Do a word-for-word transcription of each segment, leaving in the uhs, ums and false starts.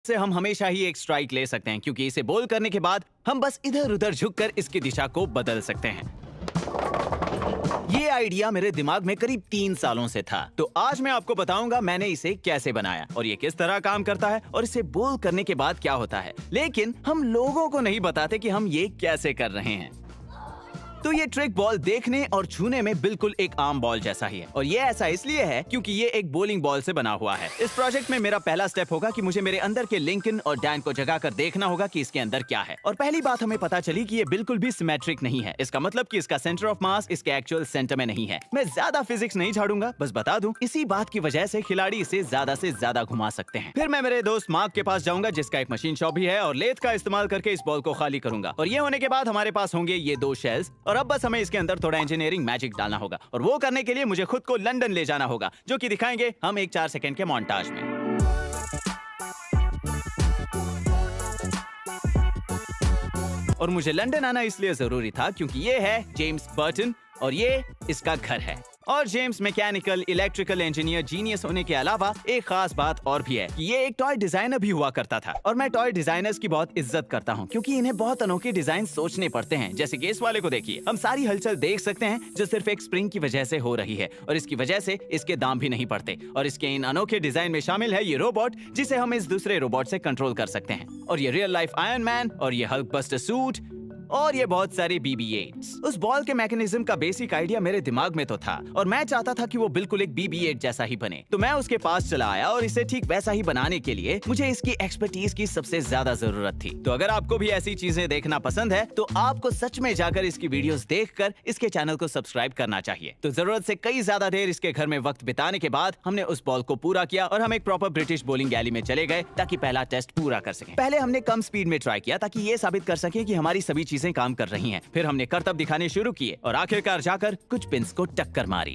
से हम हमेशा ही एक स्ट्राइक ले सकते हैं, क्योंकि इसे बोल करने के बाद हम बस इधर उधर झुककर इसकी दिशा को बदल सकते हैं। ये आइडिया मेरे दिमाग में करीब तीन सालों से था, तो आज मैं आपको बताऊंगा मैंने इसे कैसे बनाया और ये किस तरह काम करता है और इसे बोल करने के बाद क्या होता है। लेकिन हम लोगों को नहीं बताते कि हम ये कैसे कर रहे हैं। तो ये ट्रिक बॉल देखने और छूने में बिल्कुल एक आम बॉल जैसा ही है, और ये ऐसा इसलिए है क्योंकि ये एक बॉलिंग बॉल से बना हुआ है। इस प्रोजेक्ट में मेरा पहला स्टेप होगा कि मुझे मेरे अंदर के लिंकन और डैन को जगाकर देखना होगा कि इसके अंदर क्या है। और पहली बात हमें पता चली कि ये बिल्कुल भी सिमेट्रिक नहीं है। इसका मतलब कि इसका सेंटर ऑफ मास इसके एक्चुअल सेंटर में नहीं है। मैं ज्यादा फिजिक्स नहीं झाड़ूंगा, बस बता दूं इसी बात की वजह से खिलाड़ी इसे ज्यादा से ज्यादा घुमा सकते हैं। फिर मैं मेरे दोस्त मार्क के पास जाऊंगा जिसका एक मशीन शॉप भी है, और लेथ का इस्तेमाल करके इस बॉल को खाली करूंगा। और ये होने के बाद हमारे पास होंगे ये दो शेल्स, और अब बस हमें इसके अंदर थोड़ा इंजीनियरिंग मैजिक डालना होगा। और वो करने के लिए मुझे खुद को लंदन ले जाना होगा, जो कि दिखाएंगे हम एक चार सेकंड के मोन्टाज में। और मुझे लंदन आना इसलिए जरूरी था क्योंकि ये है जेम्स बर्टन और ये इसका घर है। और James mechanical electrical engineer genius होने के अलावा एक खास बात और भी है कि ये एक टॉय डिजाइनर भी हुआ करता था। और मैं टॉय डिजाइनर्स की बहुत इज्जत करता हूँ क्योंकि इन्हें बहुत अनोखे डिजाइन सोचने पड़ते हैं। जैसे कि इस वाले को देखिए, हम सारी हलचल देख सकते हैं जो सिर्फ एक स्प्रिंग की वजह से हो रही है, और इसकी वजह से इसके दाम भी नहीं पड़ते। और इसके इन अनोखे डिजाइन में शामिल है ये रोबोट, जिसे हम इस दूसरे रोबोट से कंट्रोल कर सकते हैं। और ये रियल लाइफ आयरन मैन, और ये हल्क बस्टर सूट, और ये बहुत सारे बी बी एट्स। उस बॉल के मैकेनिज्म का बेसिक आइडिया मेरे दिमाग में तो था, और मैं चाहता था कि वो बिल्कुल एक बी बी एट जैसा ही बने। तो मैं उसके पास चला आया, और इसे ठीक वैसा ही बनाने के लिए मुझे इसकी एक्सपर्टीज की सबसे ज्यादा जरूरत थी। तो अगर आपको भी ऐसी चीजें देखना पसंद है तो आपको सच में जाकर इसकी वीडियोस देखकर इसके चैनल को सब्सक्राइब करना चाहिए। तो जरूरत से कई ज्यादा देर इसके घर में वक्त बिताने के बाद हमने उस बॉल को पूरा किया, और हम एक प्रॉपर ब्रिटिश बॉलिंग गैली में चले गए ताकि पहला टेस्ट पूरा कर सकें। पहले हमने कम स्पीड में ट्राई किया ताकि ये साबित कर सके कि हमारी सभी चीजें काम कर रही हैं। फिर हमने करतब दिखाने शुरू किए, और आखिरकार जाकर कुछ पिंस को टक्कर मारी।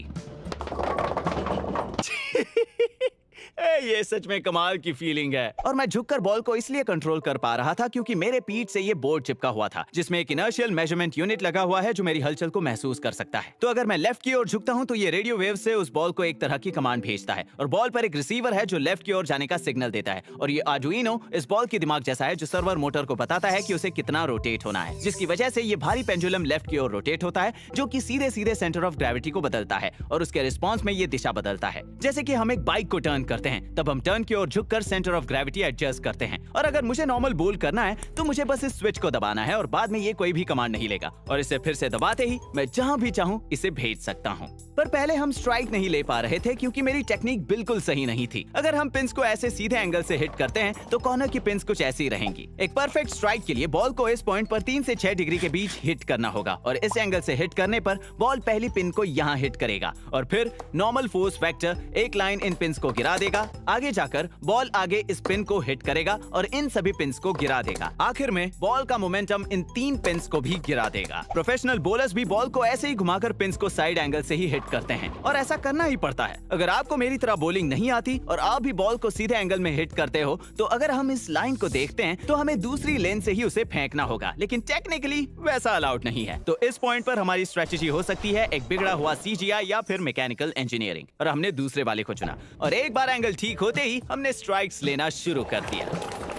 ये सच में कमाल की फीलिंग है। और मैं झुककर बॉल को इसलिए कंट्रोल कर पा रहा था क्योंकि मेरे पीठ से ये बोर्ड चिपका हुआ था जिसमें एक इनर्शियल मेजरमेंट यूनिट लगा हुआ है जो मेरी हलचल को महसूस कर सकता है। तो अगर मैं लेफ्ट की ओर झुकता हूं तो ये रेडियो वेव से उस बॉल को एक तरह की कमांड भेजता है, और बॉल पर एक रिसीवर है जो लेफ्ट की ओर जाने का सिग्नल देता है। और ये आर्डुइनो इस बॉल के दिमाग जैसा है जो सर्वर मोटर को बताता है कि उसे कितना रोटेट होना है, जिसकी वजह से ये भारी पेंडुलम लेफ्ट की ओर रोटेट होता है, जो कि सीधे सीधे सेंटर ऑफ ग्रेविटी को बदलता है, और उसके रिस्पॉन्स में ये दिशा बदलता है। जैसे कि हम एक बाइक को टर्न करते हैं, तब हम टर्न की ओर झुककर सेंटर ऑफ ग्रेविटी एडजस्ट करते हैं। और अगर मुझे नॉर्मल बोल करना है तो मुझे बस इस स्विच को दबाना है, और बाद में ये कोई भी कमांड नहीं लेगा, और इसे फिर से दबाते ही मैं जहां भी चाहूं इसे भेज सकता हूं। पर पहले हम स्ट्राइक नहीं ले पा रहे थे क्योंकि मेरी टेक्निक बिल्कुल सही नहीं थी। अगर हम पिंस को ऐसे सीधे एंगल से हिट करते हैं तो कॉर्नर की पिंस कुछ ऐसी रहेंगी। एक परफेक्ट स्ट्राइक के लिए बॉल को इस पॉइंट पर तीन से छह डिग्री के बीच हिट करना होगा, और इस एंगल से हिट करने पर बॉल पहली पिन को यहाँ हिट करेगा, और फिर नॉर्मल फोर्स वेक्टर एक लाइन इन पिंस को गिरा देगा। आगे जाकर बॉल आगे इस पिन को हिट करेगा और इन सभी पिंस को गिरा देगा। आखिर में बॉल का मोमेंटम इन तीन पिंस को भी गिरा देगा। प्रोफेशनल बॉलर्स भी बॉल को ऐसे ही घुमाकर पिंस को साइड एंगल से ही हिट करते हैं, और ऐसा करना ही पड़ता है। अगर आपको मेरी तरह बॉलिंग नहीं आती और आप भी बॉल को सीधे एंगल में हिट करते हो, तो अगर हम इस लाइन को देखते हैं तो हमें दूसरी लेन से ही उसे फेंकना होगा, लेकिन टेक्निकली वैसा अलाउड नहीं है। तो इस पॉइंट पर हमारी स्ट्रेटेजी हो सकती है एक बिगड़ा हुआ सी जी आई या फिर मैकेनिकल इंजीनियरिंग, और हमने दूसरे वाले को चुना, और एक बार एंगल ठीक होते ही हमने स्ट्राइक्स लेना शुरू कर दिया।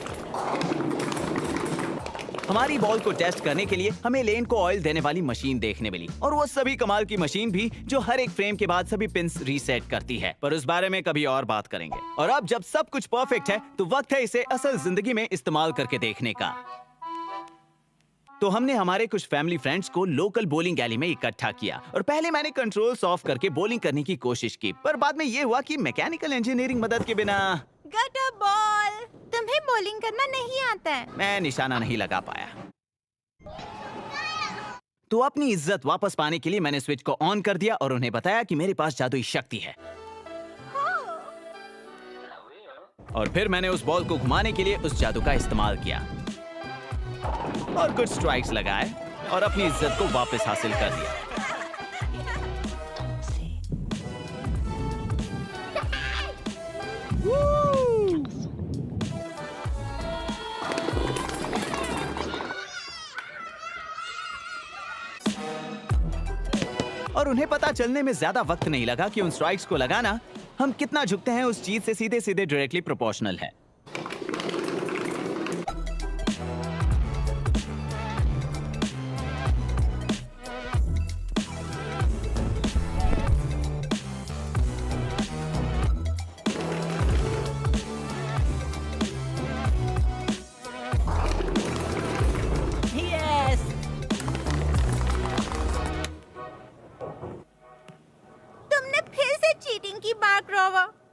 हमारी बॉल को टेस्ट करने के लिए हमें लेन को ऑयल देने वाली मशीन देखने मिली, और वो सभी कमाल की मशीन भी जो हर एक फ्रेम के बाद सभी पिंस रीसेट करती है, पर उस बारे में कभी और बात करेंगे। और अब जब सब कुछ परफेक्ट है तो वक्त है इसे असल जिंदगी में इस्तेमाल करके देखने का। तो हमने हमारे कुछ फैमिली फ्रेंड्स को लोकल बॉलिंग गैली में इकट्ठा किया, और पहले मैंने कंट्रोल्स ऑफ करके बॉलिंग करने की कोशिश की, पर बाद में ये हुआ कि मैकेनिकल इंजीनियरिंग मदद के बिना गट अ बॉल। तुम्हें बॉलिंग करना नहीं आता है। मैं निशाना नहीं लगा पाया। तो अपनी इज्जत वापस पाने के लिए मैंने स्विच को ऑन कर दिया और उन्हें बताया कि मेरे पास जादुई शक्ति है। और फिर मैंने उस बॉल को घुमाने के लिए उस जादू का इस्तेमाल किया, और कुछ स्ट्राइक्स लगाए और अपनी इज्जत को वापस हासिल कर दिया। और उन्हें पता चलने में ज्यादा वक्त नहीं लगा कि उन स्ट्राइक्स को लगाना हम कितना झुकते हैं उस चीज से सीधे सीधे डायरेक्टली प्रोपोर्शनल है। तुमने फिर से चीटिंग की, मार्क रोवर।